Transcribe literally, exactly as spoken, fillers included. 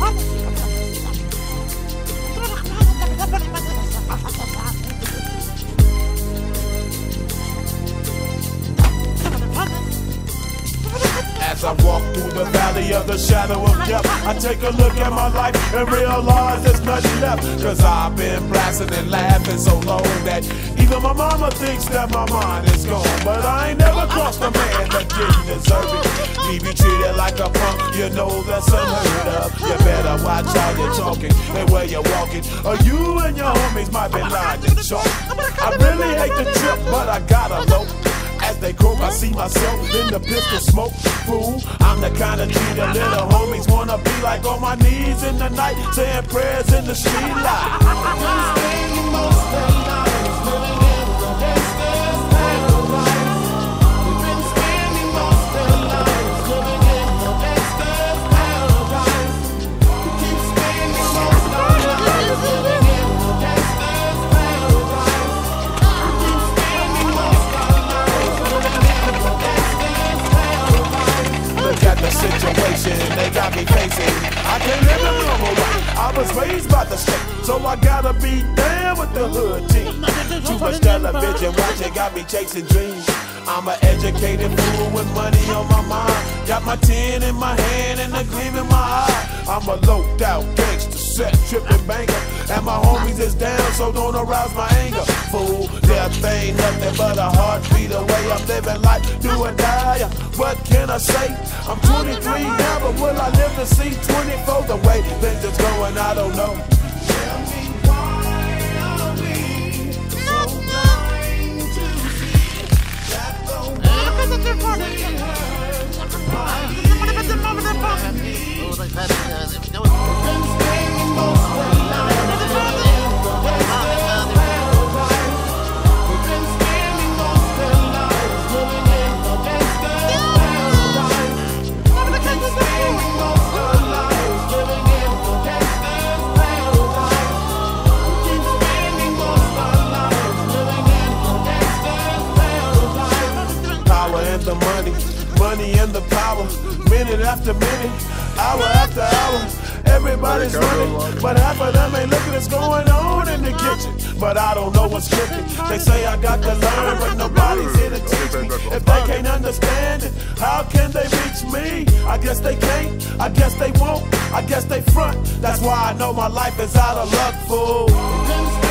As I walk through the valley of the shadow of death, I take a look at my life and realize there's nothing left. Cause I've been blasting and laughing so long that even my mama thinks that my mind is gone. But I ain't never crossed a man that didn't deserve it. Me be treated like a punk, you know that's unheard of. You better watch how you're talking and where you're walking, or you and your homies might be lying in chalk. I really hate the trip, but I gotta know. As they croak, I see myself in the pistol smoke. Fool, I'm the kind of G that little homies wanna be like, on my knees in the night, saying prayers in the street light. Situation they got me facing, I can't live a normal life. I was raised by the state, so I gotta be down with the hood team. Too much television watching got me chasing dreams. I'm an educated fool with money on my mind. Got my tin in my hand and a gleam in my eye. I'm a loped out gangster, set tripping banker, and my homies is down, so don't arouse my anger. Fool, death ain't nothing but a heartbeat away. I'm living life, do or die. What can I say? I'm twenty-three now, but will I live to see twenty-four? The way things are going, I don't know. Tell me why are we so blind to see that the world really hurts? Why is it happy? We've been spending most of our lives living in the gangster's paradise. We've been spending most of our lives living in the gangster's paradise. We've been spending most of our lives living in the gangster's paradise. We keep spending most of our lives living in the gangster's paradise. Power and the money, money and the power. Minute after minute, hour after hour, everybody's running, but half of them ain't looking what's going on in the kitchen. But I don't know what's cooking. They say I got to learn, but nobody's here to teach me. If they can't understand it, how can they reach me? I guess they can't, I guess they won't, I guess they front. That's why I know my life is out of luck, fool.